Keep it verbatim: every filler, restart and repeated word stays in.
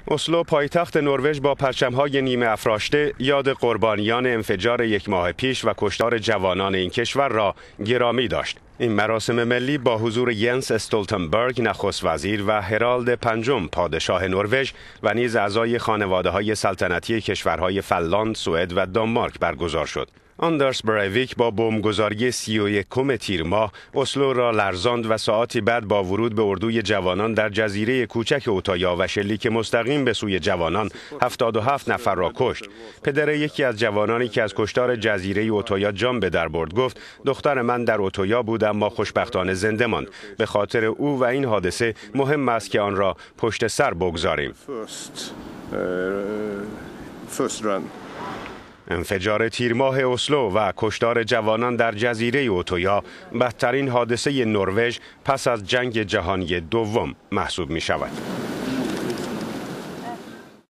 اسلو پایتخت نروژ با پرچم‌های نیمه افراشته یاد قربانیان انفجار یک ماه پیش و کشتار جوانان این کشور را گرامی داشت. این مراسم ملی با حضور ینس استولتنبرگ نخست وزیر و هرالد پنجم پادشاه نروژ و نیز اعضای خانواده‌های سلطنتی کشورهای فنلاند، سوئد و دانمارک برگزار شد. آندرس بریویک با بمبگذاری سی و یکم تیر ماه اسلو را لرزاند و ساعتی بعد با ورود به اردوی جوانان در جزیره کوچک اوتایا و شلیک مستقیم به سوی جوانان هفتاد و هفت نفر را کشت. پدر یکی از جوانانی که از کشتار جزیره اوتایا جان به در برد گفت: دختر من در اوتایا بود اما خوشبختانه زنده ماند. به خاطر او و این حادثه مهم است که آن را پشت سر بگذاریم. انفجار تیرماه اسلو و کشتار جوانان در جزیره اوتایا بدترین حادثه نروژ پس از جنگ جهانی دوم محسوب می شود.